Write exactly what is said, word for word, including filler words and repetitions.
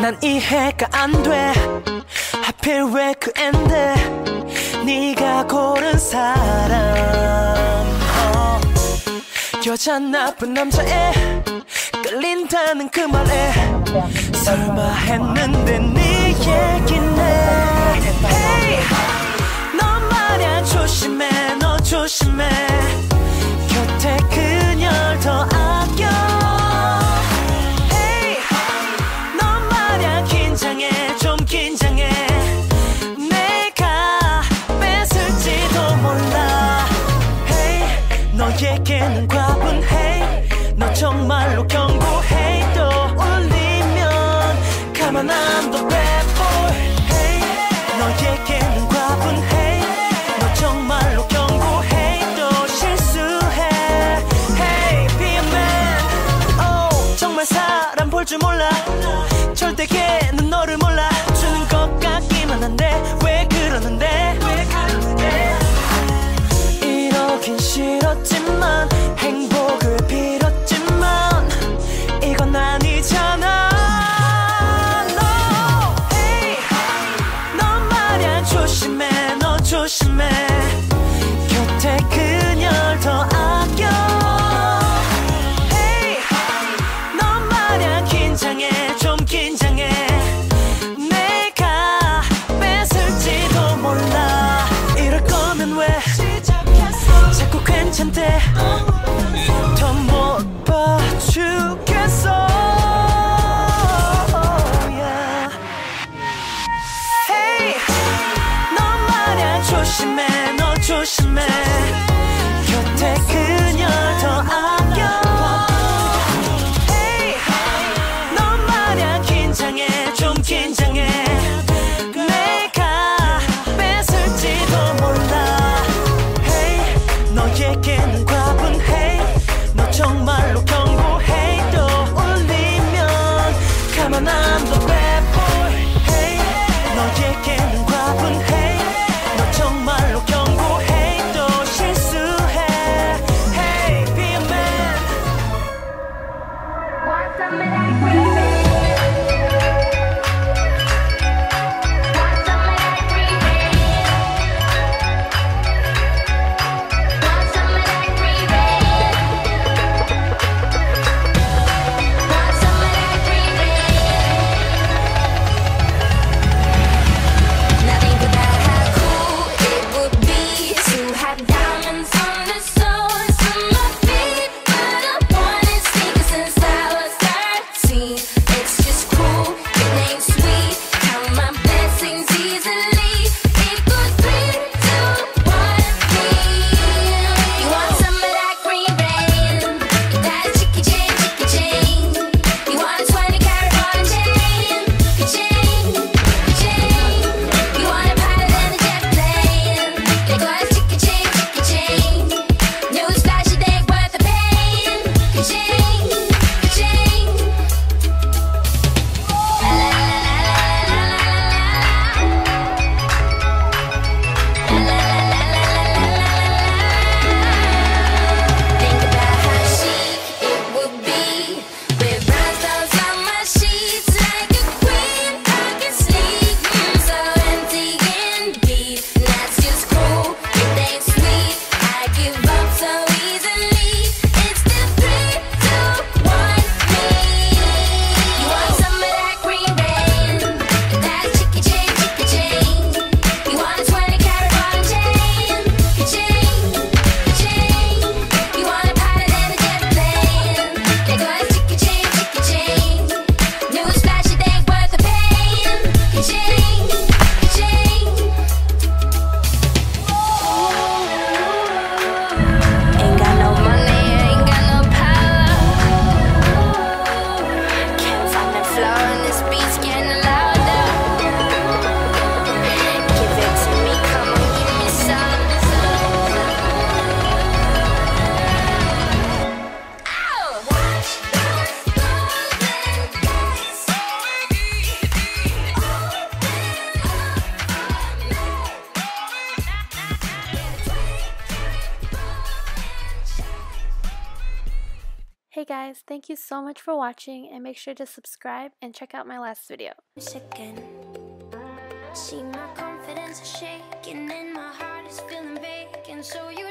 난 이해가 안 돼. 하필 왜 그 앤데 네가 고른 사람. 어. 여자 나쁜 남자애 끌린다는 그 말에 설마 했는데 네 얘기네. Hey, 너 말야 조심해, 너 조심해. 곁에 그녀를 더 아껴. Hey, 너 말야 긴장해, 좀 긴장해. 내가 뺏을지도 몰라. Hey, 너에게는 과분해. 너 정말로 견고해. 또 울리면 가만 안 둬 bad boy. Hey, 너에게는 과분해. 너 정말로 견고해. 또 실수해. Hey, be a man. Oh, 정말 사람 볼 줄 몰라. 절대 걔는 너를 몰라 주는 것 같기만 한데 왜 그러는데 왜 그러는데. 이러긴 싫었지만 행복을 빌었지만 이건 아니잖아. No. Hey, 너 말야 조심해, 너 조심해. 곁에 그녀를 더 아껴. Hey, 너 말야 긴장해, 좀 긴장해. 내가 뺏을지도 몰라. 이럴 거면 왜 자꾸 괜찮대. 더 못 봐주겠어. Yeah. Hey, 너 말야 조심해, 너 조심해. 곁에 그녀를 더 아껴. Hey, 너 말야 긴장해, 좀 긴장해. 내가 뺏을지도 몰라. Hey, 너에게는 과분해. 너 정말로 견고해. 또 울리면 가만 안 둬 bad boy. Hey, 너에게는 과분해. 너 정말로 견고해. 또 실수 Hey guys, thank you so much for watching, and make sure to subscribe and check out my last video. Second. See my confidence is shaking and my heart is feeling vacant, so you